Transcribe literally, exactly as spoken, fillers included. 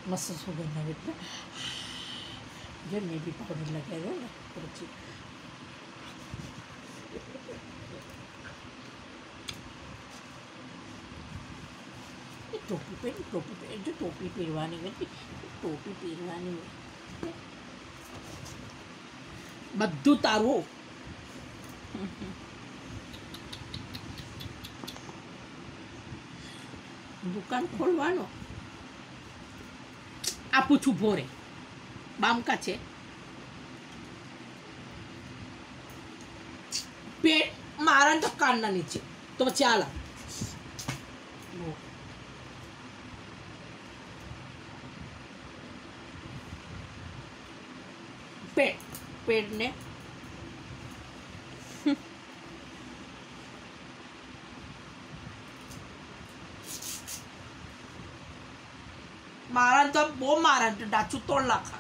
मस्त सुगंध भेटला. जे मेथी पावडर लगाएर ना पुढची टोपी पहन टोपी पहन जो टोपी પહેરવાની હતી ટોપી પહેરવાની બધું તારું દુકાન ખોલવાનો આપું છું ભોરે બામકા છે પેટ મારા તો કાનના નીચે તો ચાલા पेट पेट ने मारा तो वो मारा तो डाचू तोड़ लाखा